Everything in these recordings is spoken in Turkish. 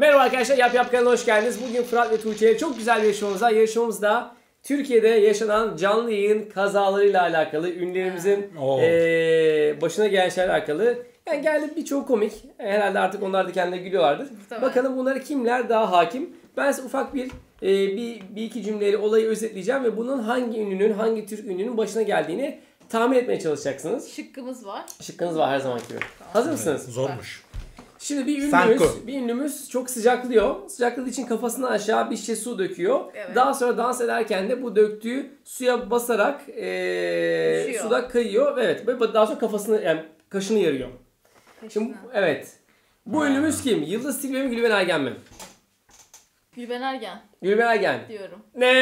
Merhaba arkadaşlar, Yap Yap kanalına hoş geldiniz. Bugün Fırat ve Tuğçe'ye çok güzel bir yarışmamız var. Yarışmamızda Türkiye'de yaşanan canlı yayın kazalarıyla alakalı, ünlülerimizin başına gelen şeylerle alakalı. Yani geldi birçoğu komik. Herhalde artık onlar da kendileri gülüyorlardır. Tamam. Bakalım bunları kimler daha hakim. Ben size ufak bir iki cümleyle olayı özetleyeceğim ve bunun hangi ünlünün, hangi Türk ünlünün başına geldiğini tahmin etmeye çalışacaksınız. Şıkkımız var. Şıkkınız var her zamanki gibi. Tamam. Hazır mısınız? Zormuş. Şimdi bir ünlümüz çok sıcaklıyor. Sıcakladığı için kafasından aşağı bir şişe su döküyor. Evet. Daha sonra dans ederken de bu döktüğü suya basarak suda kayıyor. Evet. Ve daha sonra kafasını, yani kaşını yarıyor. Şimdi evet. Bu ünlümüz kim? Yıldız Tilbe mi, Gülben Ergen mi? Gülben Ergen. Gülben Ergen. Diyorum.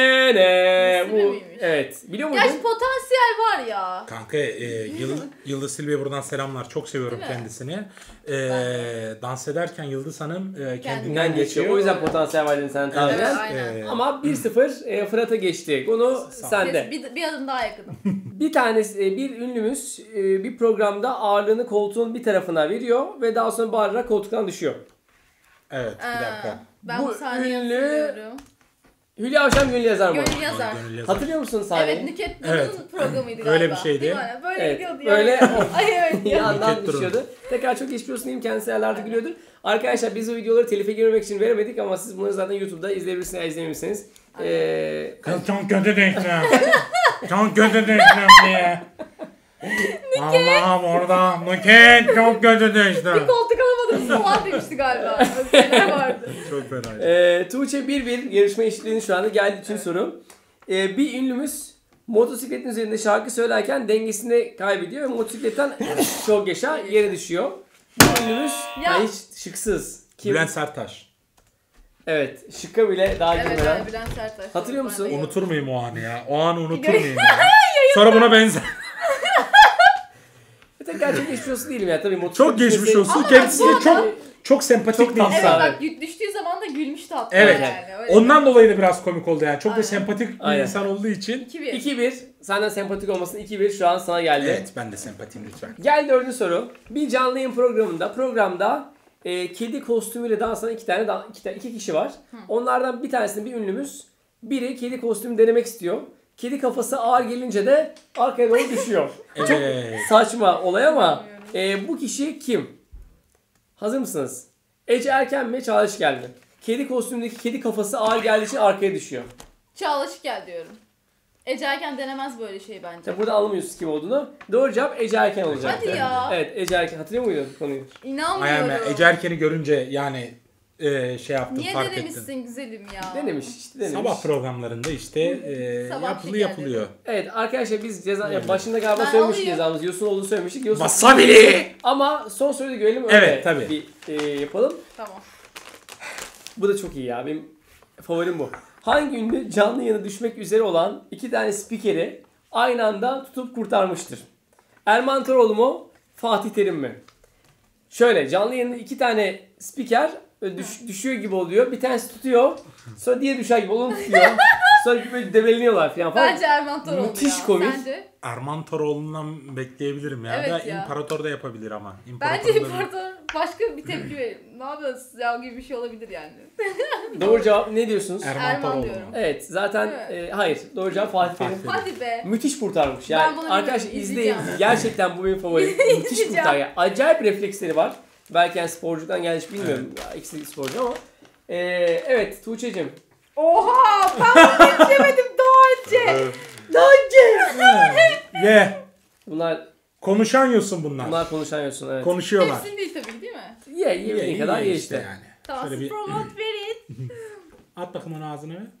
Bu evet. Biliyor muydun? Gerçi potansiyel var ya. Kanka Yıldız Tilbe'ye buradan selamlar. Çok seviyorum kendisini. Dans ederken Yıldız Hanım kendinden geçiyor. O yüzden potansiyel var dedin sen tahminen. Ama 1-0 Fırat'a geçti. Konu sende. Bir adım daha yakınım. Bir ünlümüz bir programda ağırlığını koltuğun bir tarafına veriyor ve daha sonra bağırarak koltuktan düşüyor. Evet, bir dakika. Ben bu sahneyi hatırlıyorum. Hülya Avşar Gönül Yazar mı? Gönül Yazar. Hatırlıyor musun sahneyi? Evet, Nükhet Duru'nun programıydı galiba. Öyle bir şeydi. Böyle gidiyordu ya. Böyle Ay evet. yandan düşüyordu. Tekrar çok geçmiş olsun diyeyim, kendisi yerlerde gülüyordur. Arkadaşlar biz bu videoları telife girmemek için veremedik ama siz bunları zaten YouTube'da izleyebilirsiniz, izleyebilirsiniz. Çok kötü düştüm. Çok kötü düştüm diye. Allah'ım orada Nükhet çok kötü düştüm. Bir koltuk alamadım falan demişti galiba. Öyle vardı. Çok fenaydı. Tuğçe 1-1 yarışma eşitliğinin şu anda geldi için soru. Bir ünlümüz motosikletin üzerinde şarkı söylerken dengesini kaybediyor ve motosikletten çok yaşa yere düşüyor. Bu ünlümüz hiç şıksız. Kim? Bülent Serttaş. Evet, şıkka bile daha girmeden. Evet, Bülent Serttaş. Hatırlıyor musun? Unutur muyum o anı ya? O anı unutur muyum ya? Sonra buna benzer. Tekrar çok geçmiş olsun değilim ya tabii. Çok geçmiş olsun. Kendisi çok sempatik bir insan. Evet bak düştüğü zaman da gülmüştü hatta. Evet. Yani. Öyle ondan dolayı da biraz komik oldu yani. Çok da sempatik bir insan olduğu için. 2-1. Senden sempatik olmasın. 2-1 şu an sana geldi. Evet, ben de sempatiyim lütfen. Gel dördüncü soru. Bir canlı yayın programda kedi kostümüyle dans eden iki kişi var. Onlardan bir tanesinin bir ünlümüz. Biri kedi kostümü denemek istiyor. Kedi kafası ağır gelince de arkaya doğru düşüyor. Çok saçma olay ama bu kişi kim? Hazır mısınız? Ece Erken mi, Çağla Şikel mi? Kedi kostümündeki kedi kafası ağır geldiği için arkaya düşüyor. Çağla Şikel diyorum. Ece Erken denemez böyle şey bence. Burada anlamıyorsunuz kim olduğunu. Doğru cevap Ece Erken olacak. Hadi ya. Evet, Ece Erken. Hatırlıyor muydun konuyu? İnanmıyorum. Ece Erken'i görünce yani şey yaptım, niye fark ettim. Niye denemişsin güzelim ya? Denemiş. Sabah programlarında işte yapılıyor. Evet arkadaşlar biz başında galiba söylemiştik cezamız. Yosun olduğunu söylemiştik. Wasabili! Ama son soruyu da görelim. Evet tabii. Yapalım. Tamam. Bu da çok iyi ya. Benim favorim bu. Hangi ünlü canlı yayına düşmek üzere olan iki tane spikeri aynı anda tutup kurtarmıştır? Erman Toroğlu mu? Fatih Terim mi? Şöyle canlı yayında iki tane spiker düşüyor gibi oluyor. Bir tanesi tutuyor. Sonra diğeri düşer gibi onu tutuyor. Sonra böyle debeleniyorlar falan. Bence Erman Toroğlu müthiş komik. Sence? Erman Toroğlu'ndan bekleyebilirim ya. Evet da İmparator da yapabilir ama. Bence İmparator başka bir tepki verir. Ne yapıyorsunuz ya gibi bir şey olabilir yani. Doğru cevap ne diyorsunuz? Erman diyorum. Evet zaten hayır. Doğru cevap Fatih Terim. Hadi be. Müthiş kurtarmış. Yani arkadaşlar izleyin. Gerçekten bu benim favorim. Müthiş kurtar. Acayip refleksleri var. Belki yani sporculuktan gelmiş bilmiyorum. İkisi sporcu ama. Evet Tuğçe'cim. Oha! Ben bunu geçemedim daha önce. Ye. Bunlar konuşan yosun bunlar. Bunlar konuşan yosun evet. Konuşuyorlar. Hepsini değil tabii değil mi? Ye kadar ye işte. Yani. Tamam siz promote verin. At bakayım onu ağzına ver.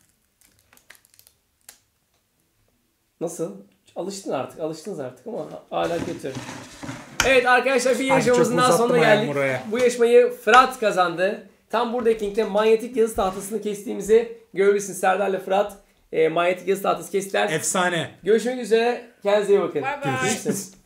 Nasıl? Alıştınız artık ama hala kötü. Evet arkadaşlar bir yarışmamızın daha sonuna geldik. Bu yarışmayı Fırat kazandı. Tam buradaki linkte manyetik yazı tahtasını kestiğimizi görebilirsiniz. Serdar'la Fırat manyetik yazı tahtası kestiler. Efsane. Görüşmek üzere. Kendinize iyi bakın. Bye bye.